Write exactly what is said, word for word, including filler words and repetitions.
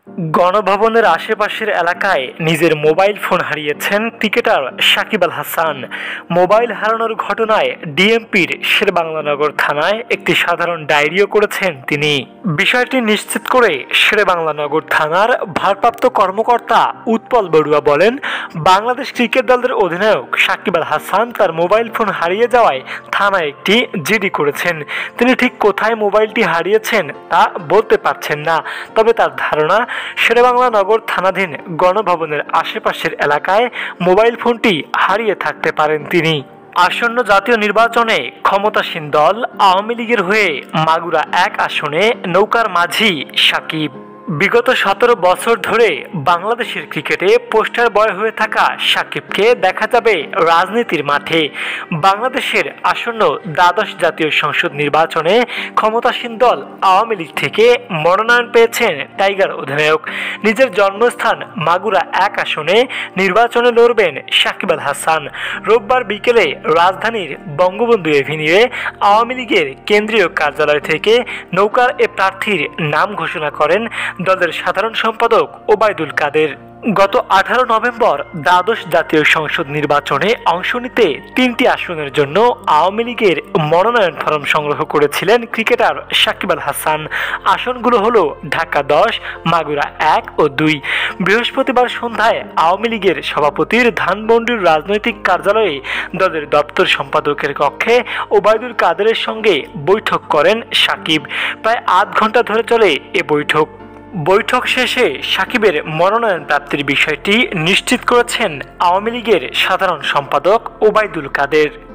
গণভবনের আশেপাশের এলাকায় নিজের মোবাইল ফোন হারিয়েছেন ক্রিকেটার সাকিব আল হাসান। মোবাইল হারানোর ঘটনায় ডিএমপির শেরেবাংলানগর থানায় একটি সাধারণ ডায়েরিও করেছেন তিনি। বিষয়টি নিশ্চিত করে শেরেবাংলানগর থানার ভারপ্রাপ্ত কর্মকর্তা উৎপল বড়ুয়া বলেন, বাংলাদেশ ক্রিকেট দলের অধিনায়ক সাকিব আল হাসান তার মোবাইল ফোন হারিয়ে যাওয়ায় থানায় একটি জিডি করেছেন। তিনি ঠিক কোথায় মোবাইলটি হারিয়েছেন তা বলতে পারছেন না, তবে তার ধারণা শেরেবাংলানগর থানাধীন গণভবনের আশেপাশের এলাকায় মোবাইল ফোনটি হারিয়ে থাকতে পারেন তিনি। আসন্ন জাতীয় নির্বাচনে ক্ষমতাসীন দল আওয়ামী লীগের হয়ে মাগুরা এক আসনে নৌকার মাঝি সাকিব। বিগত সতেরো বছর ধরে বাংলাদেশের ক্রিকেটে পোস্টার বয় হয়ে থাকা সাকিবকে দেখা যাবে রাজনীতির মাঠে। বাংলাদেশের আসন্ন দ্বাদশ জাতীয় সংসদ নির্বাচনে ক্ষমতাসীন দল আওয়ামী লীগ থেকে মনোনয়ন পেয়েছেন টাইগার অধিনায়ক। নিজের জন্মস্থান মাগুরা এক আসনে নির্বাচনে লড়বেন সাকিব আল হাসান। রোববার বিকেলে রাজধানীর বঙ্গবন্ধু এভিনিউয়ে আওয়ামী লীগের কেন্দ্রীয় কার্যালয় থেকে নৌকার এ প্রার্থীর নাম ঘোষণা করেন দলের সাধারণ সম্পাদক ওবায়দুল কাদের। গত আঠারো নভেম্বর দ্বাদশ জাতীয় সংসদ নির্বাচনে অংশ নিতে তিনটি আসনের জন্য আওয়ামী লীগের মনোনয়ন ফরম সংগ্রহ করেছিলেন ক্রিকেটার সাকিব আল হাসান। আসনগুলো হলো ঢাকা দশ, মাগুরা এক ও দুই। বৃহস্পতিবার সন্ধ্যায় আওয়ামী লীগের সভাপতির ধানমন্ডির রাজনৈতিক কার্যালয়ে দলের দপ্তর সম্পাদকের কক্ষে ওবায়দুল কাদেরের সঙ্গে বৈঠক করেন সাকিব। প্রায় আধ ঘন্টা ধরে চলে এ বৈঠক। বৈঠক শেষে সাকিবের মনোনয়ন প্রাপ্তির বিষয়টি নিশ্চিত করেছেন আওয়ামী লীগের সাধারণ সম্পাদক ওবায়দুল কাদের।